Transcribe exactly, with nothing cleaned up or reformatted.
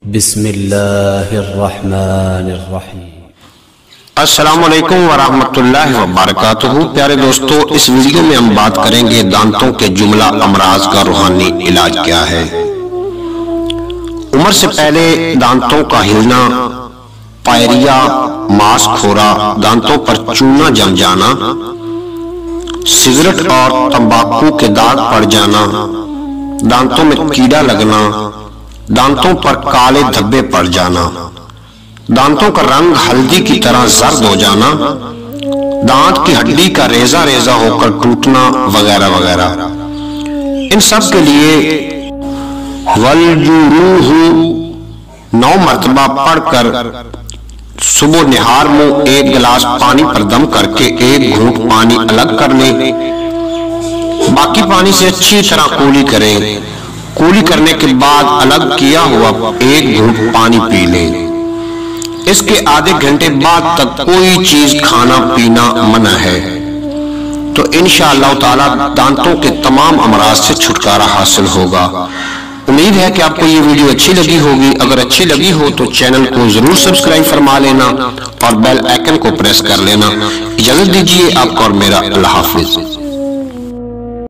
بسم اللہ الرحمن الرحیم۔ السلام علیکم ورحمۃ اللہ وبرکاتہ۔ پیارے دوستو، اس ویڈیو میں ہم بات کریں گے دانتوں کے جملہ امراض کا روحانی علاج کیا ہے۔ عمر سے پہلے دانتوں کا ہلنا، پائریا، ماس کھورا، دانتوں پر چونا جم جانا، سگریٹ اور تمباکو کے داغ پڑ جانا، دانتوں میں کیڑا لگنا، دانتوں پر کالے دھبے پڑ جانا، دانتوں کا رنگ ہلدی کی طرح زرد ہو جانا، دانت کی ہڈی کا ریزہ ریزہ ہو کر ٹوٹنا وغیرہ وغیرہ۔ ان سب کے لیے والجروح نو مرتبہ پڑھ کر صبح نہار منہ ایک گلاس پانی پر دم کر کے ایک گھونٹ پانی الگ کر لیں، باقی پانی سے اچھی طرح کولی کریں۔ کولی کرنے کے بعد الگ کیا ہوا ایک گھونٹ پانی پی لیں۔ اس کے آدھے گھنٹے بعد تک کوئی چیز کھانا پینا منع ہے، تو انشاءاللہ تعالی دانتوں کے تمام امراض سے چھٹکارا حاصل ہوگا۔ امید ہے کہ آپ کو یہ ویڈیو اچھی لگی ہوگی۔ اگر اچھی لگی ہو تو چینل کو ضرور سبسکرائب فرما لینا اور بیل آئیکن کو پریس کر لینا۔ اجازت دیجیے آپ کو اور میرا اللہ حافظ۔